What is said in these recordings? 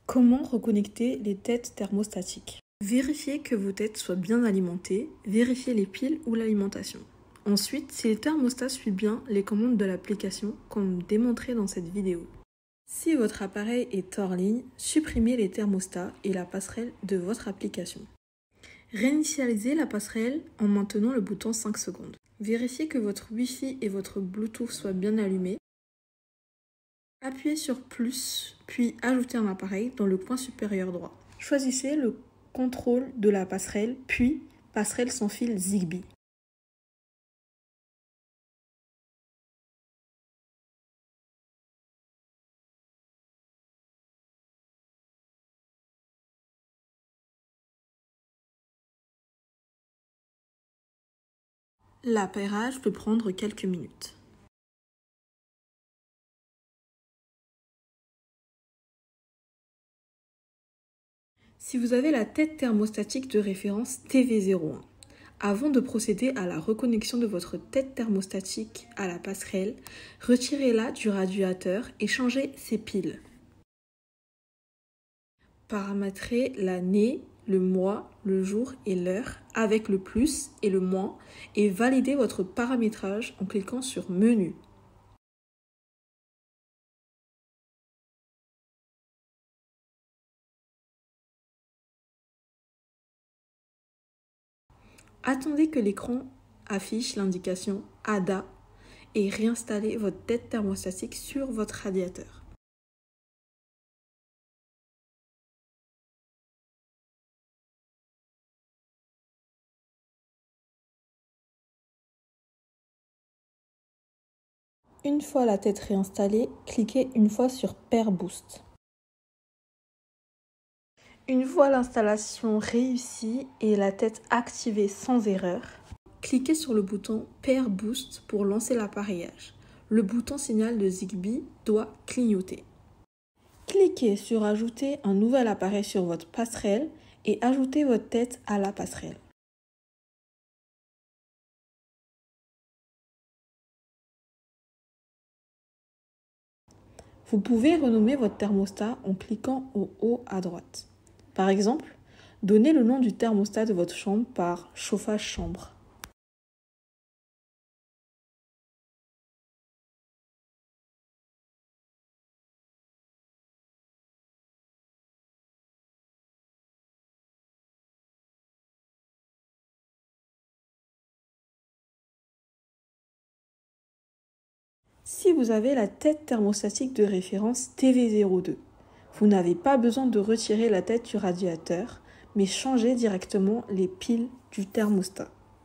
Comment reconnecter les têtes thermostatiques? Vérifiez que vos têtes soient bien alimentées, vérifiez les piles ou l'alimentation. Ensuite, si le thermostat suit bien les commandes de l'application, comme démontré dans cette vidéo. Si votre appareil est hors ligne, supprimez les thermostats et la passerelle de votre application. Réinitialisez la passerelle en maintenant le bouton 5 secondes. Vérifiez que votre Wi-Fi et votre Bluetooth soient bien allumés. Appuyez sur plus, puis ajoutez un appareil dans le coin supérieur droit. Choisissez le contrôle de la passerelle, puis passerelle sans fil Zigbee. L'appairage peut prendre quelques minutes. Si vous avez la tête thermostatique de référence TV01, avant de procéder à la reconnexion de votre tête thermostatique à la passerelle, retirez-la du radiateur et changez ses piles. Paramétrez l'année, le mois, le jour et l'heure avec le plus et le moins et validez votre paramétrage en cliquant sur Menu. Attendez que l'écran affiche l'indication ADA et réinstallez votre tête thermostatique sur votre radiateur. Une fois la tête réinstallée, cliquez une fois sur Pair Boost. Une fois l'installation réussie et la tête activée sans erreur, cliquez sur le bouton Pair Boost pour lancer l'appareillage. Le bouton signal de Zigbee doit clignoter. Cliquez sur Ajouter un nouvel appareil sur votre passerelle et ajoutez votre tête à la passerelle. Vous pouvez renommer votre thermostat en cliquant au haut à droite. Par exemple, donnez le nom du thermostat de votre chambre par chauffage chambre. Si vous avez la tête thermostatique de référence TV02, vous n'avez pas besoin de retirer la tête du radiateur, mais changez directement les piles du thermostat.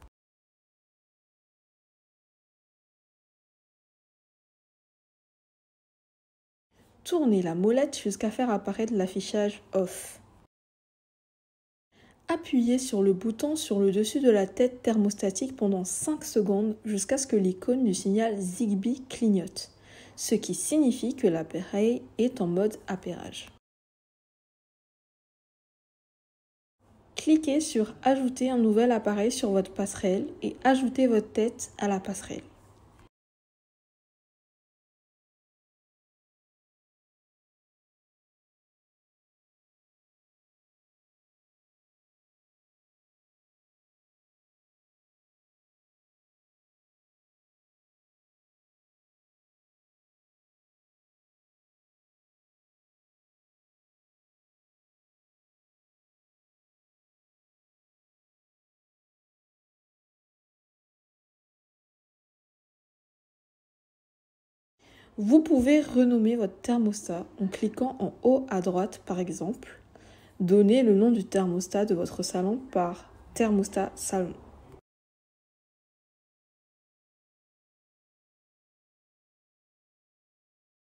Tournez la molette jusqu'à faire apparaître l'affichage Off. Appuyez sur le bouton sur le dessus de la tête thermostatique pendant 5 secondes jusqu'à ce que l'icône du signal Zigbee clignote, ce qui signifie que l'appareil est en mode appairage. Cliquez sur Ajouter un nouvel appareil sur votre passerelle et ajoutez votre tête à la passerelle. Vous pouvez renommer votre thermostat en cliquant en haut à droite par exemple. Donnez le nom du thermostat de votre salon par thermostat salon.